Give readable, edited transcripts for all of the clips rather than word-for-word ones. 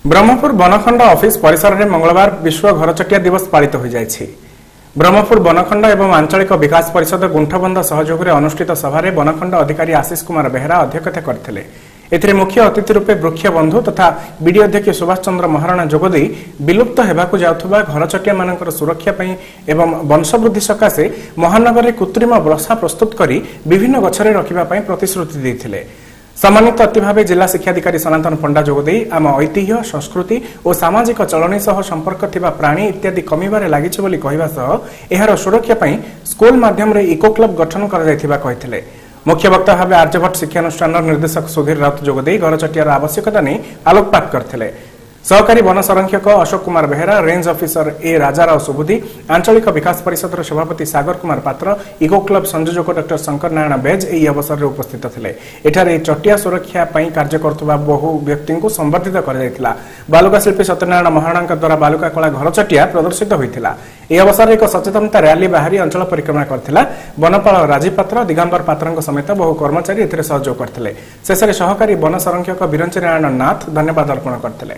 Brahmapur बनखंड office परिसर में मंगलवार विश्व घरचटिया दिवस पालित हो जाएछि। ब्रह्मपुर बनखंड एवं आंचलिक विकास परिषद गुंठबंध सहयोग में अनुष्ठित सभारे बनखंड अधिकारी आशीष कुमार बेहरा अध्यक्षता करथिले। एथिरे मुख्य अतिथि रूपे वृक्ष बंधु तथा बीडी अध्यक्ष सुभाष चंद्र महाराणा जोगदे विलुप्त हेबाकु जाउथबा घरचटिया मानकर सुरक्षा पई एवं वंशवृद्धि सकाशे महानगर में कृत्रिम बसा प्रस्तुत करी विभिन्न गछरे रखिबा पई प्रतिश्रुति दैथिले। सम्मानित अतिथि भाव जिला शिक्षाधिकारी सनातन पंडा जोगदे आम ऐतिह्य संस्कृति और सामाजिक चलनी सह संपर्क थिबा प्राणी इत्यादि कमिबारे लागिछि बोली कहवा सह एहार सुरक्षा पई स्कूल माध्यम रे इको क्लब गठन करा जायथिबा कहिथिले। मुख्य वक्ता भाव आर्यभट्ट शिक्षानुष्ठान निर्देशक सुधीर राउत जोगदे घरचटियार आवश्यकता नहीं आलोकपात करथिले। सहकारी वन संरक्षक Ashok Kumar Behera, range officer A Rajarao Subudhi, आंचलिक विकास परिषद सभापति सागर कुमार पात्र, इको क्लब संयोजक डॉ शंकर नारायण बेज यह अवसर में उपस्थित थे। एठारे चटिया सुरक्षा कार्य करुवा बहु व्यक्ति को संबर्धित कर बालुका शिल्पी सत्यनारायण महाराणा द्वारा बालुका कला घरचटिया प्रदर्शित होता। यह अवसर में एक सचेतनता रैली बाहरी अंचल परिक्रमा करथिला। वनपाल राजीव पात्र, दिगंबर पात्र समेत बहु कर्मचारी एथिरे सहयोग करथिले। शेष में सहकारी वन संरक्षक विरंची नारायण नाथ धन्यवाद अर्पण करथिले।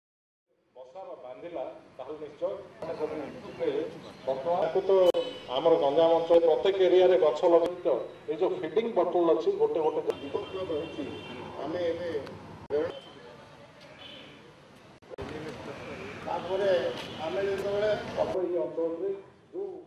आमर गंजाम अंचल प्रत्येक एरिया रे गछ लगे ये जो फीडिंग बटल अच्छी गोटे गोटे आमे